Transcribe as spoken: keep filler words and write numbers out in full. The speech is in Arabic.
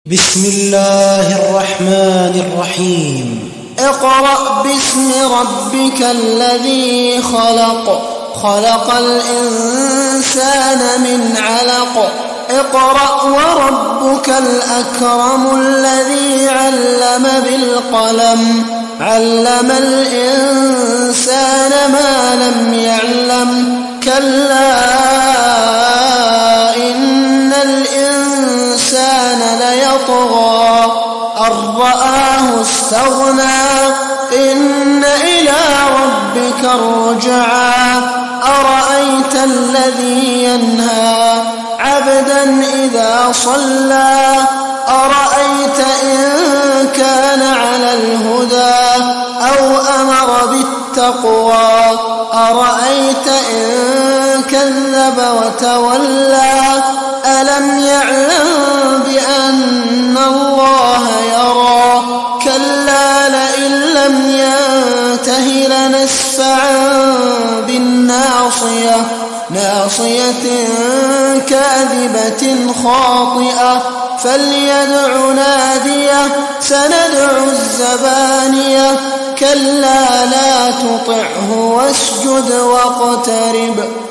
بسم الله الرحمن الرحيم. اقرأ باسم ربك الذي خلق خلق الإنسان من علق اقرأ وربك الأكرم الذي علم بالقلم علم الإنسان ما لم يعلم كلا إن الإنسان ليطغى أن رآه استغنى إن إلى ربك الرجعى أرأيت الذي ينهى عبدا إذا صلى أرأيت إن كان على الهدى أو أمر بالتقوى أرأيت إن كذب وتولى ألم يعلم بأن الله يرى كلا لئن لم ينته لنسفعا بالناصية ناصية كاذبة خاطئة فليدع ناديه سندع الزبانية كلا لا تطعه واسجد واقترب